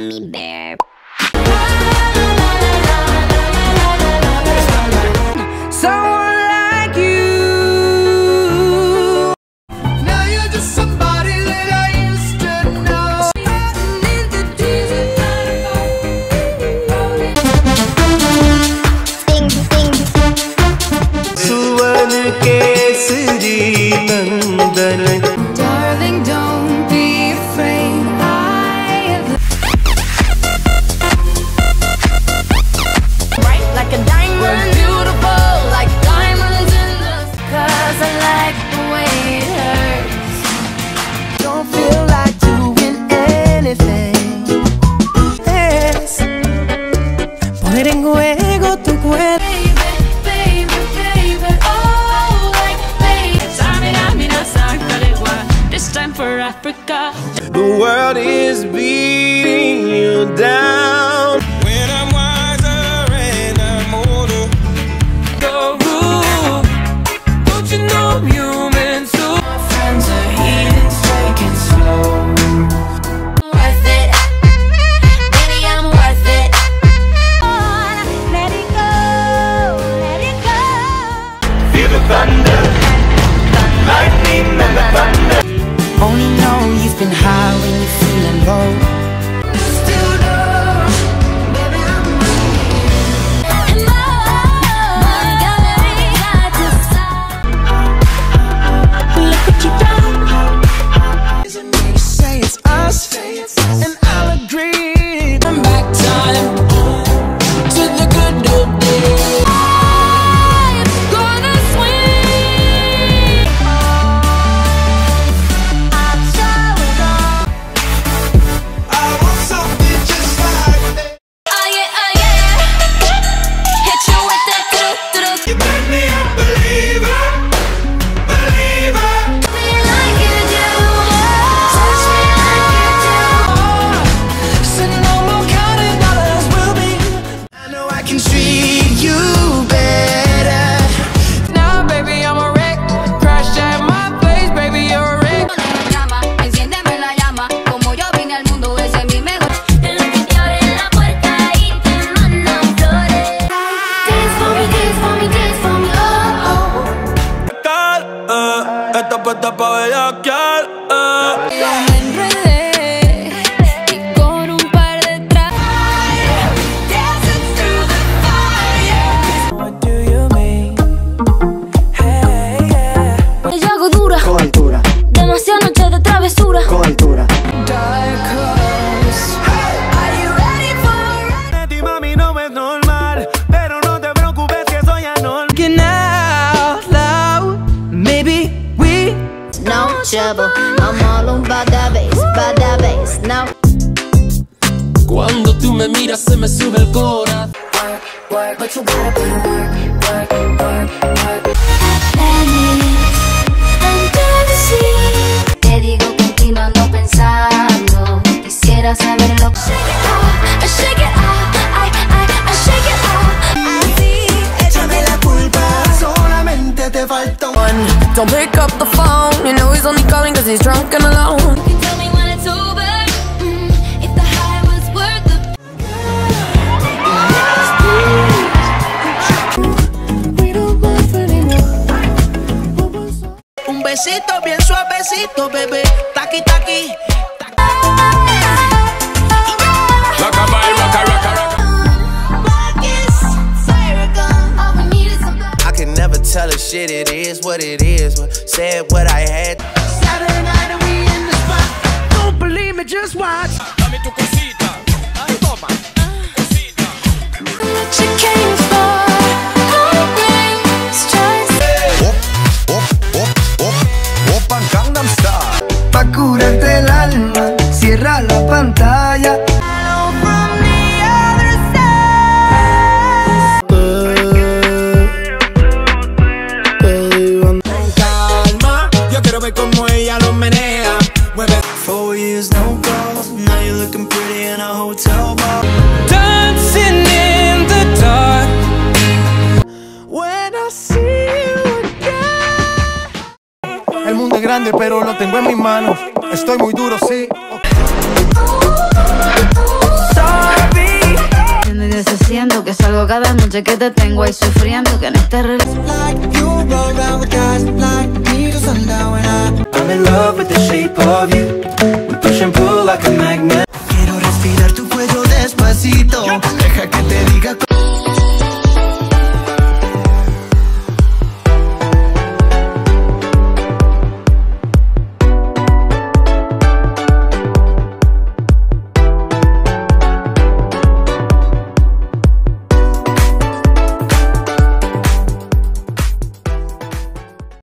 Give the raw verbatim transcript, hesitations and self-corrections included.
gummy bear. Someone like you. Now you're just somebody that I used to know. सुवन केसरी नंदन. Darling, don't be afraid. I have bright like a diamond. We're beautiful like diamonds in the sky. 'Cause I like the way it hurts. Don't feel like doing anything. Es poner en juego tu cuerpo. For Africa, The world is beating you down. When I'm wiser and I'm older. go rule. Don't you know humans who my friends are heathens taking slow. Worth it, baby, I'm worth it. Let it go, let it go. Feel the thunder, lightning and the thunder. Only know you've been high when you're feeling low. Still know, baby, I'm And more, gallery side to side. look what you done. Say it's us, and I'll agree. I'm back time to the good old days. I'm gonna swing. I'm so gone. I want something just like that. Oh yeah, oh yeah. Hit you with that doo-doo-doo. You make me a believer, believer. Me like you do. Touch me like you do. So no more counting dollars, we'll be. I know I can treat you better. Now, baby, I'm a wreck. Crash at my place, baby, you're a wreck. Llama, enciéndeme la llama. Como yo vine al mundo, ese es mi mejor. En lo que te abren la puerta y te mandan flores. Dance for me, dance for me, dance for me, oh, oh. Cal, eh, esta puesta pa' bellaquear, eh. Yo me enredé y con un par de trajes. Dancing through the fire. What do you mean? Hey, yeah. Yo hago dura, Coitura, demasiadas noches de travesura. coitura. Dark horse. Are you ready for De ti, mami, no es normal, pero no te preocupes que soy anormal. Get out loud? Maybe we. No trouble, I'm all about that bass, about that bass. Now Cuando tú me miras se me sube el corazón. but you gotta put in work, work, work, work. Under the sea. Te digo continuando pensando. Quisiera saber lo que shake it off, I shake it off, I, I, I shake it off. Así, échame la culpa. Solamente te falta un. Don't pick up the phone. You know he's only calling cause he's drunk and alone. You can tell me when it's over, mm, if the high was worth the. We don't love anymore. Un besito bien suavecito, bebé. Taqui, taqui. Rock a bye, rock a, rock a, rock a. All we need is some blood. I can never tell a shit, it is what it is. But said what I had. Saturday night and we in the spot. Don't believe me, just watch. Dame tu cosita, toma. What you came for, don't bring stress. Gangnam Style. Pa' curarte el alma, cierra la pantalla. Hello from the other side. Calma, yo quiero ver cómo ella lo menea. Mueve. Four years, no calls. Now you're looking pretty in a hotel bar. Dancing in the dark. When I see you again. El mundo es grande, pero lo tengo en mis manos. Estoy muy duro, sí. cada noche que te tengo ahí sufriendo, que en este reloj. Like you roll around with guys like me till sundown when I I'm in love with the shape of you. We push and pull like a magnet. Quiero respirar tu cuello despacito.